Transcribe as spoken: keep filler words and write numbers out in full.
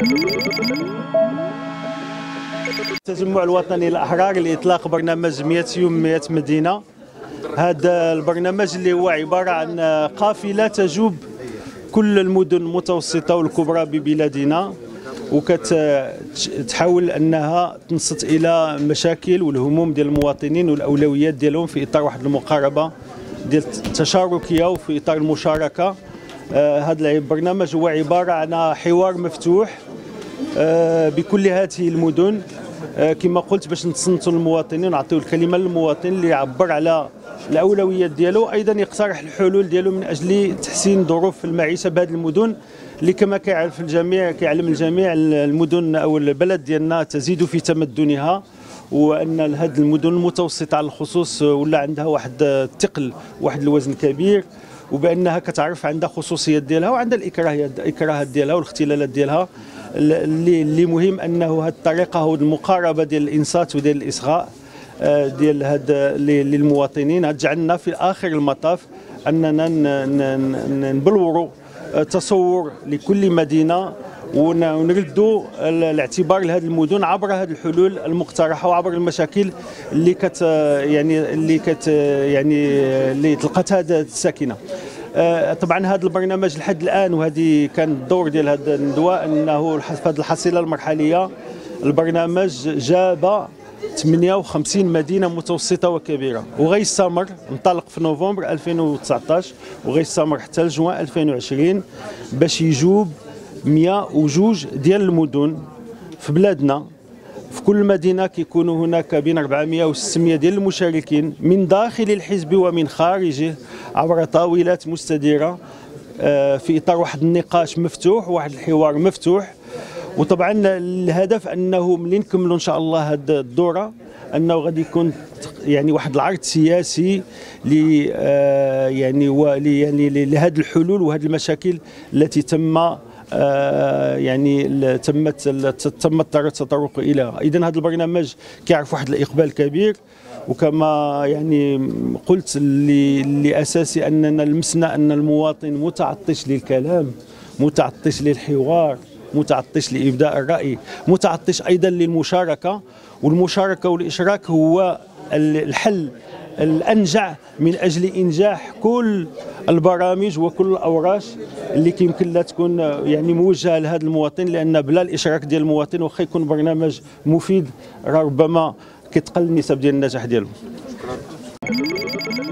التجمع الوطني الأحرار لإطلاق برنامج مئة يوم مئة مدينة. هذا البرنامج اللي هو عبارة عن قافلة تجوب كل المدن المتوسطة والكبرى ببلادنا، وكتحاول أنها تنصت إلى المشاكل والهموم ديال المواطنين والأولويات ديالهم في إطار واحد المقاربة ديال التشاركية وفي إطار المشاركة. هذا البرنامج هو عبارة عن حوار مفتوح بكل هذه المدن كما قلت باش نتصنتوا المواطنين ونعطيو الكلمه للمواطن اللي يعبر على الاولويات ديالو، ايضا يقترح الحلول ديالو من اجل تحسين ظروف المعيشه بهذه المدن اللي كما كيعرف الجميع كيعلم الجميع المدن او البلد ديالنا تزيد في تمدنها، وان هذه المدن المتوسطه على الخصوص ولا عندها واحد الثقل واحد الوزن كبير، وبانها كتعرف عندها خصوصيات ديالها وعندها الاكراهات ديالها والاختلالات ديالها. اللي اللي مهم انه هذه الطريقه هو المقاربه ديال الانصات وديال الاصغاء ديال هاد للمواطنين تجعلنا في اخر المطاف اننا نبلوروا تصور لكل مدينه ونردوا الاعتبار لهذه المدن عبر هذه الحلول المقترحه وعبر المشاكل اللي كت يعني اللي كت يعني اللي تلقتها الساكنه. طبعا هذا البرنامج لحد الان وهذه كان الدور ديال هذا الندوه انه في هذه الحصيله المرحليه البرنامج جاب ثمانية وخمسين مدينه متوسطه وكبيره، وغيستمر انطلق في نوفمبر ألفين وتسعطاش وغيستمر حتى لجوان ألفين وعشرين باش يجوب مئة وجوج ديال المدن في بلادنا. في كل مدينه كيكونوا هناك بين أربعمئة و ستمئة ديال المشاركين من داخل الحزب ومن خارجه عبر طاولات مستديره في اطار واحد النقاش مفتوح وواحد الحوار مفتوح. وطبعا الهدف انه ملي نكملوا ان شاء الله هذه الدوره انه غادي يكون يعني واحد العرض سياسي ل يعني يعني لهذه الحلول وهذه المشاكل التي تم آه يعني تمت تم التطرق اليها. اذا هذا البرنامج كيعرف واحد الاقبال كبير، وكما يعني قلت لاساسي اننا لمسنا ان المواطن متعطش للكلام، متعطش للحوار، متعطش لابداء الراي، متعطش ايضا للمشاركه، والمشاركه والاشراك هو الحل الانجع من اجل انجاح كل البرامج وكل الاوراش اللي كيمكن لها تكون يعني موجهه لهذا المواطن، لان بلا الاشراك ديال المواطن واخا يكون برنامج مفيد راه ربما كتقل النسب ديال النجاح ديالو.